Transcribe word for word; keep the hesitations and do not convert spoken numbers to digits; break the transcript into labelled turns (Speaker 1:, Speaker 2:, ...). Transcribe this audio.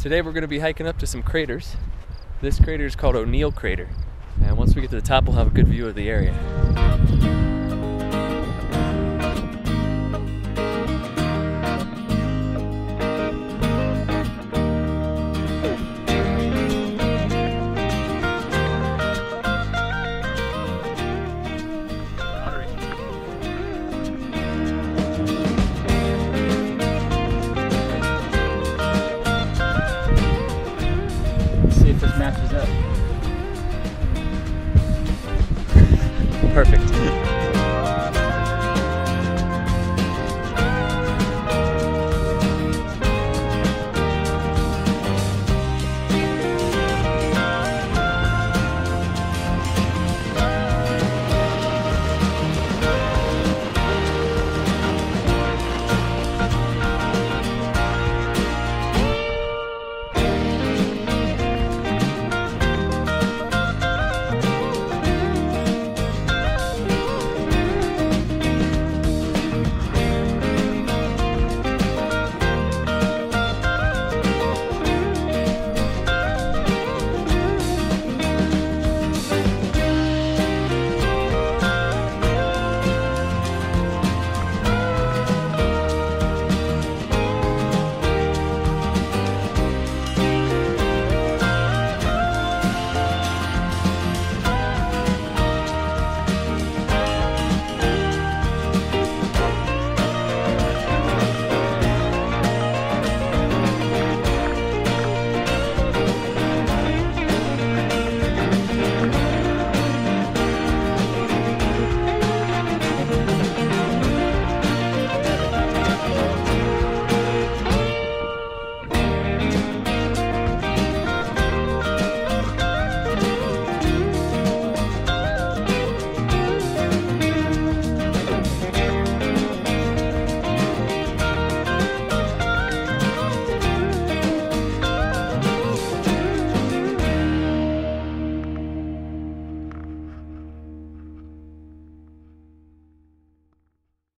Speaker 1: Today we're going to be hiking up to some craters. This crater is called O'Neill Crater, and once we get to the top we'll have a good view of the area.